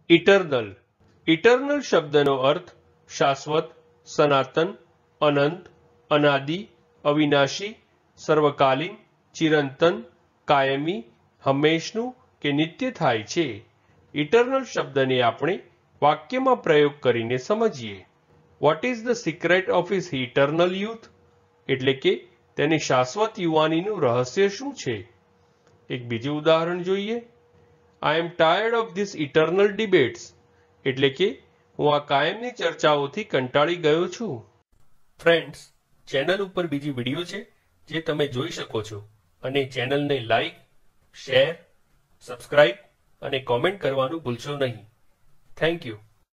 Eternal. Eternal શબ્દનો અર્થ શાશ્વત, સનાતન, અનંત, અનાદિ, અવિનાશી, સર્વકાલીન, ચિરંતન, કાયમી, હંમેશનું કે નિત્ય થાય છે. ઇટરનલ શબ્દને આપણે વાક્યમાં પ્રયોગ કરીને સમજીએ. What is the secret of his eternal youth? એટલે કે તેની શાશ્વત યુવાનીનું રહસ્ય શું છે? એક બીજું ઉદાહરણ જોઈએ. I am tired of this eternal debates. એટલે કે હું આ કાયમની ચર્ચાઓથી કંટાળી ગયો છું. ફ્રેન્ડ્સ, ચેનલ ઉપર બીજી વિડીયો છે જે તમે જોઈ શકો છો અને ચેનલને લાઈક, શેર, સબસ્ક્રાઇબ અને કોમેન્ટ કરવાનું ભૂલશો નહીં. Thank you.